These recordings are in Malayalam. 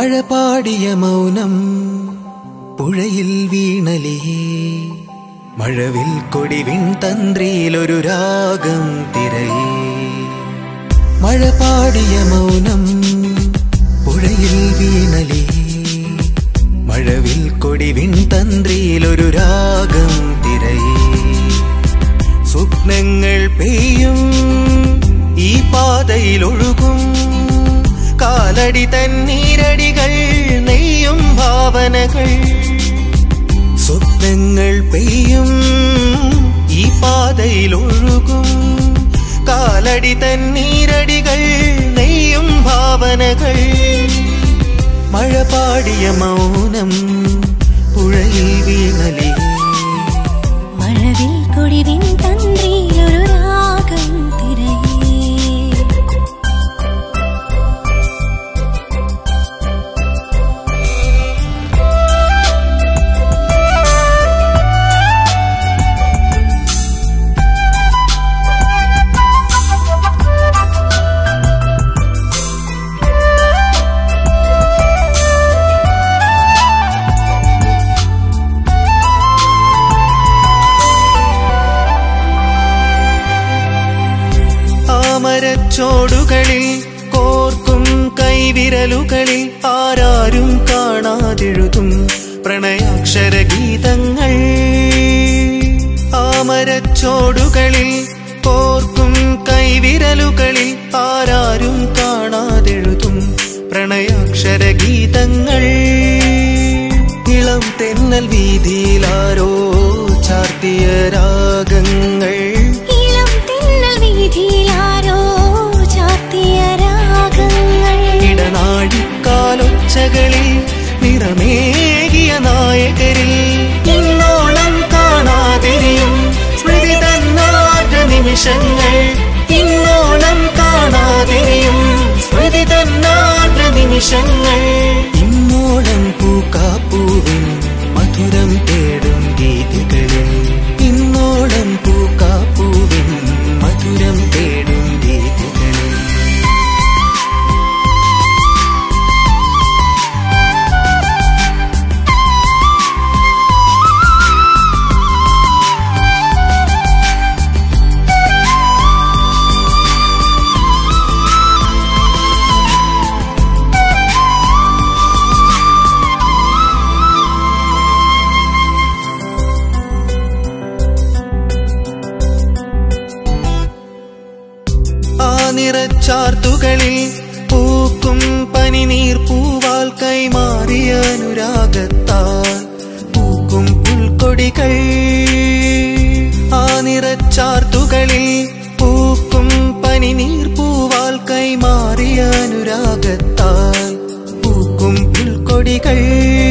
മഴ പാടിയ മൗനം പുഴയിൽ വീണലേ, മഴവിൽ കൊടിവിൻ തന്ത്രിയിലൊരു രാഗം തിരയേ. മഴ പാടിയ മൗനം പുഴയിൽ വീണലേ, മഴവിൽ കൊടിവിൻ തന്ത്രിയിലൊരു രാഗം തിരയേ. സ്വപ്നങ്ങൾ പെയ്യും ഈ പാതയിലൊഴുകും, കാലടി തന്നീരടികൾ നെയ്യും ഭാവനകൾ. സ്വപ്നങ്ങൾ പെയ്യും ഈ പാതയിലൊഴുകും, കാലടി തന്നീരടികൾ നെയ്യും ഭാവനകൾ. മഴ പാടിയ മൗനം പുഴയിൽ വീണലേ, മഴവിൽ കൊടിവിൻ തന്ത്രിയിലൊരു രാഗം തിരയേ. ചോടുകളിൽ കോർക്കും കൈവിരലുകളിൽ ആരാരും കാണാതെഴുതും പ്രണയാക്ഷര ഗീതങ്ങൾ. ആമരച്ചോടുകളിൽ കോർക്കും കൈവിരലുകളിൽ ആരാരും കാണാതെഴുതും പ്രണയാക്ഷര ഗീതങ്ങൾ. ഇളം തെന്നൽ വീതിയിലാരോ ചാർത്തിയ രാഗങ്ങൾ, ഇടനാഴിക്കാലൊച്ചകളിൽ നിറമേകിയ നായകരിൽ ഇന്നോളം കാണാതെയും സ്മൃതി തന്നാർദ്ര നിമിഷങ്ങൾ. ഇന്നോളം കാണാതെയും സ്മൃതി തന്നാർദ്ര നിമിഷങ്ങൾ. ഇന്നോളം പൂക്കാപ്പൂവിൻ മധുരം തേടും ഗീതികളിൽ, ഇന്നോളം പൂക്കാപ്പൂവിൻ മധുരം തേടും ഗീതികളിൽ. നിറച്ചാർത്തുകളിൽ പൂക്കും പനിനീർ പൂവാൽ കൈമാറിയ അനുരാഗത്താൽ പൂക്കും പുൽക്കൊടികൾ. ആ നിറച്ചാർത്തുകളിൽ പൂക്കും പനിനീർ പൂവാൽ കൈമാറിയ അനുരാഗത്താൽ പൂക്കും പുൽക്കൊടികൾ.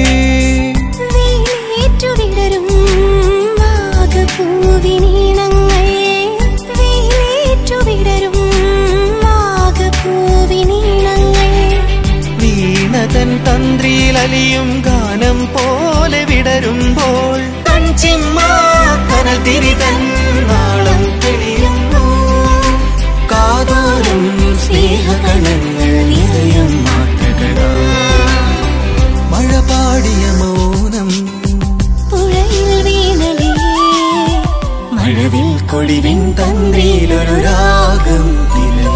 വീണതൻ തന്ത്രിയിലലിയും ഗാനം പോലെ വിടരുമ്പോൾ കൺചിമ്മാക്കനൽ തിരിതൻ നാളം തെളിയുന്നു. കാതോരം സ്നേഹകണങ്ങൾ നിറയും മാറ്റകളാ. മഴ പാടിയ മൗനം പുഴയിൽ വീണലേ, മഴവിൽ കൊടിവിൻ തന്ത്രിയിലൊരു രാഗം തിരയേ.